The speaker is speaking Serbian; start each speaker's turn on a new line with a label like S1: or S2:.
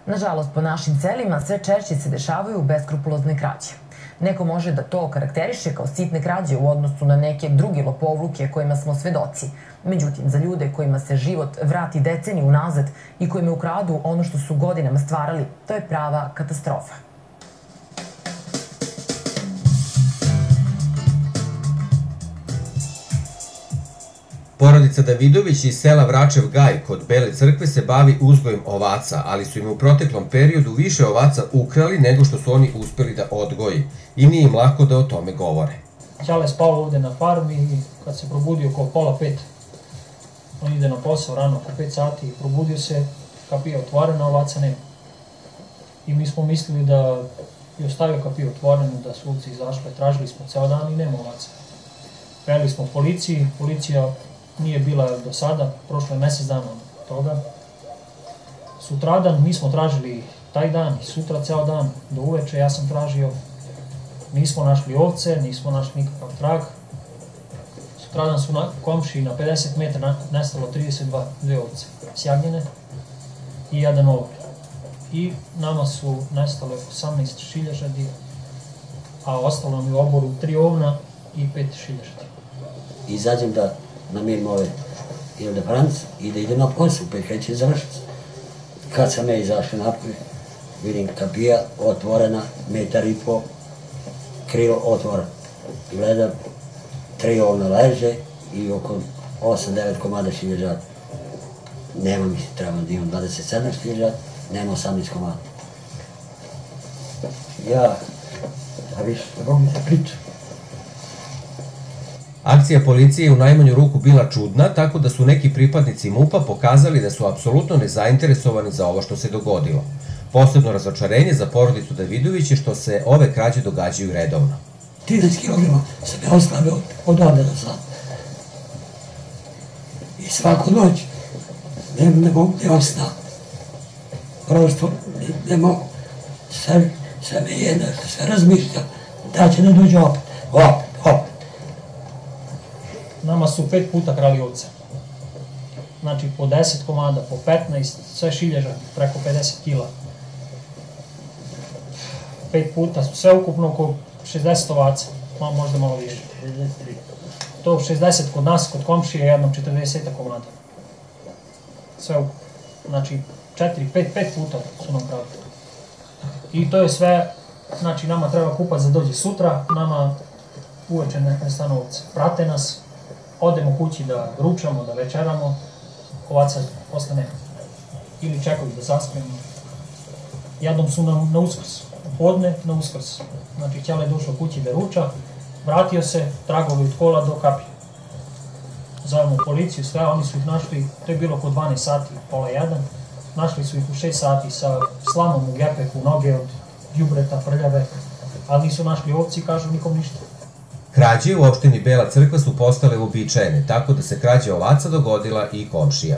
S1: Nažalost, po našim selima sve češće se dešavaju beskrupulozne krađe. Neko može da to karakteriše kao sitne krađe u odnosu na neke druge lopovluke kojima smo svedoci. Međutim, za ljude kojima se život vrati deceniju unazad i kojima ukradu ono što su godinama stvarali, to je prava katastrofa.
S2: Porodica Davidović iz sela Vračev Gaj kod Bele crkve se bavi uzgojem ovaca, ali su im u proteklom periodu više ovaca ukrali nego što su oni uspeli da odgoji i nije im lako da o tome govore.
S3: Ćale je spao ovde na farmi i kad se probudio oko pola 5, on ide na posao rano oko 5 sati i probudio se, kapija otvorena, ovaca nema. I mi smo mislili da je ostavio kapiju otvorenu, da su ulici izašle, tražili smo ceo dan i nema ovaca. Prijavili smo policiji, policija nije bila do sada, prošlo je mesec dana od toga. Sutradan mi smo tražili taj dan i sutra ceo dan do uveče ja sam tražio. Nismo našli ovce, nismo našli nikakav trag. Sutradan su na komšiji na 50 metara nestalo 32 ovce sjagnjene i jedan ovor. I nama su nestale 18 šiljažadi, a ostalo nam je u oboru 3 ovna i 5 šiljažadi.
S4: Izađem da namirim ove Ilde Franc i da idem na posao, pa kreće završiti. Kad sam ja izašao napolje, vidim kapija otvorena, 1,5 m, krilo otvoreno. Gledam, 3 ovna leže i oko 8-9 komada šiljažada. Nema mi, trebam da imam 27 šiljažada, nema 18 komada. Ja više ne mogu da pričam.
S2: Akcija policije je u najmanju ruku bila čudna, tako da su neki pripadnici MUP-a pokazali da su apsolutno nezainteresovani za ovo što se dogodilo. Posebno razočarenje za porodicu Davidović je što se ove krađe događaju redovno.
S4: 13 kilograma sam ja ostavio od ovde do sad. I svaku noć ne mogu da ostam. Prosto ne mogu. Sve me jedna, sve razmišljam da će ne dođe opet.
S3: Nama su 5 puta krali ovce. Znači po 10 komada, po 15, sve šiljaža, preko 50 kila. 5 puta, sve ukupno oko 60 ovaca, možda malo više. To 60 kod nas, kod komšije, jednom 40 komada. Sve ukupno. Znači 5 puta su nam krali. I to je sve, znači nama treba kupac da dođe sutra, nama uveče ne stanu ovce. Prate nas, odemo kući da ručamo, da večeramo, ovaca posle nema. Ili čekaju da zaspijemo. Jednom su nam na Uskrs, podne na Uskrs. Znači, ćale je došao kući da ruča, vratio se, tragovi od kola do kapije. Zovemo policiju, sve, oni su ih našli, to je bilo oko 12 sati, pola 1. Našli su ih u 6 sati sa slamom u gepeku, noge od đubreta, prljave, ali nisu našli ovci i kažu nikom ništa.
S2: Krađe u opštini Bela crkva su postale uobičajene, tako da se krađa ovaca dogodila i komšija.